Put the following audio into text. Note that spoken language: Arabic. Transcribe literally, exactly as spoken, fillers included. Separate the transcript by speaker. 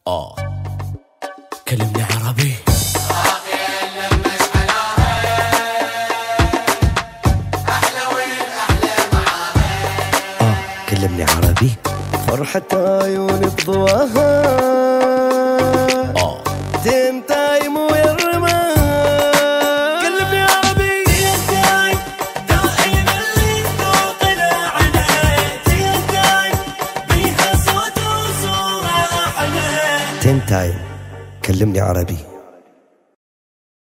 Speaker 1: اه كلمني عربي. اه كلمني عربي.
Speaker 2: فرحة عيون بضواها
Speaker 1: اه
Speaker 2: تنتايم ويرماها.
Speaker 1: كلمني عربي.
Speaker 3: تيتاي دائما اللي طلع عليه، تيتاي بيها صوت وصورة أحلى.
Speaker 2: تنتايم كلمني عربي.